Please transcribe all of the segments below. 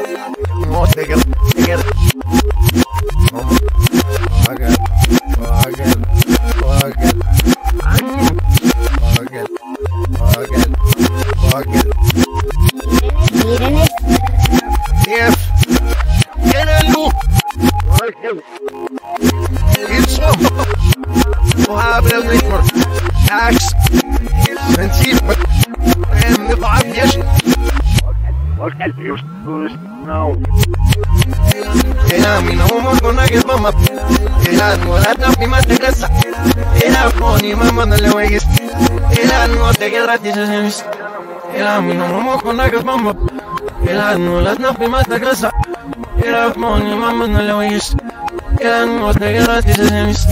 No te quedas. Era mi nombre con la que mamá. Era no la prima de casa. Era con mi mamá no le voy. Era no te quedas dices. Era mi nombre con la que mamá. Era no la prima de casa. Era con mi mamá no le voy. Era no te quedas dices.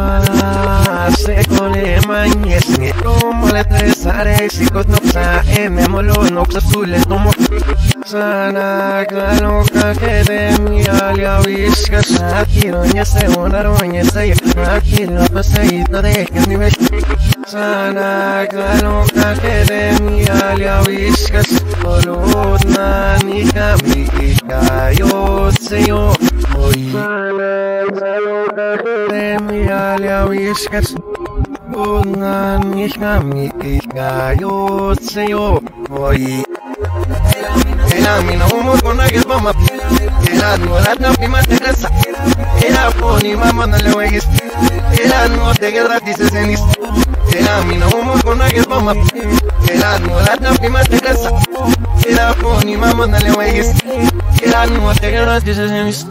Se cole mañes ni como le tresare si con no sa molo no azules como sana loca que de mi alia viscas aquí doña se roña se aquí la paseita de que mi sana loca que de mi alia viscas colonna ni cami yo se yo hoy sana loca que de mi alia viscas colonna ni cami yo se yo hoy. Era mi nombre con la que mamá. Era no la prima de casa. Era por mi mamá no le voy. Era no te quedas dices en esto. Era mi nombre con la que mamá. Era no la prima de casa. Era por mi mamá no le voy. Era no te quedas dices en esto.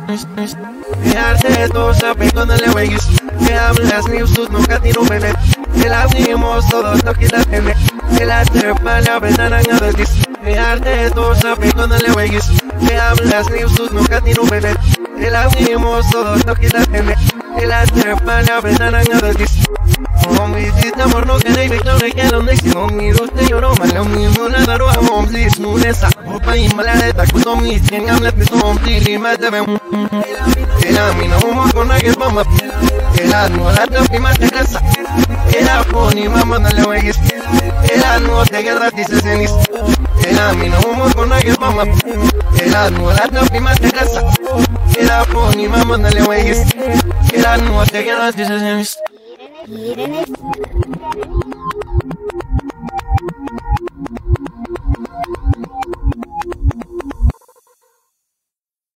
Dejarte todo sabe cuando le voy. Que hablas ni usted nunca tiro bebé. Que la abrimos todos no quita tener. Que la trepa la ventana a decir. Dejarte todo sabe cuando le voy. Que hablas ni usted nunca tiro bebé. Que la abrimos todos no quita tener. Que la trepa la ventana a decir. Hombre, si te amor no queréis ver claro que no me sigo mi usted lloró mal lo mismo la daro a hombre si no esa opa y mala de taco mi quien habla de tu hombre y más de era mi nombre con la que mamá era no la prima de casa era por mi mamá no le voy era no te quedas dices en esto era mi nombre con la que mamá era no la prima de casa era por mi mamá no le voy era no te quedas dices en esto.